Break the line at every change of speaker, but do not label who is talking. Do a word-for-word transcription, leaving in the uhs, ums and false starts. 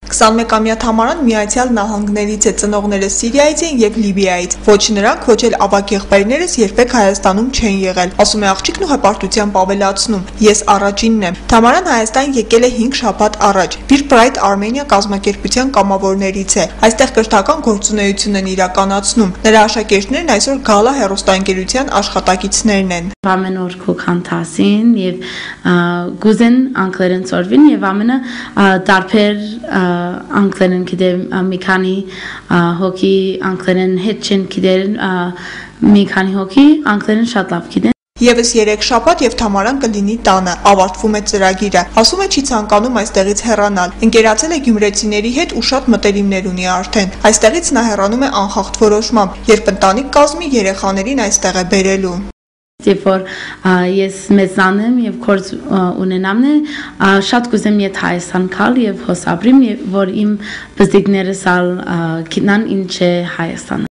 քսանմեկամյա Թամարան Միացյալ Նահանգներից է, ծնողները Սիրիայից են և Լիբիայից։ Ոչ նրանք, ոչ էլ ավագ եղբայրներս երբեք Հայաստանում չեն եղել, ասում է աղջիկն ու հպարտությամբ ավելացնում. Ես առաջինն եմ։ Թամարան Հայաստան եկել է հինգ շաբաթ առաջ։ Birthright Armenia կազմակերպության կամավորներից է։ Այստեղ կրթական գործունեություն են իրականացնում։ Նրա աշակերտներն այսօր Gala հեռուստաընկերության աշխատակիցներն են։
Ամեն օր քոքանթասին եւ գուզեն անգլերեն ծորվին եւ ամենը դարբեր անգլերեն գիտեմ մի քանի հոգի անգլերեն հետ չեն գիտեն մի քանի հոգի անգլերեն շատ լավ գիտեն։
Եվս երեք շաբաթ եւ Թամարան կլինի տանը, ավարտվում է ծրագիրը, ասում է չի ցանկանում այստեղից հեռանալ, ընկերացել է գյումրեցիների հետ ու շատ մտերիմներ ունի արդեն, այստեղից նա հեռանում է անխախտ որոշմամբ, երբ ընտանիք կազմի երեխաներին այստեղ է բերելու։
Երբ որ ես մեծանեմ եւ գործ ունենամ, շատ կուզեմ իդ Հայաստան գալ եւ հոսաբրիմ, որ իմ բզիկներս ալ գիտնան ինչ է Հայաստանը։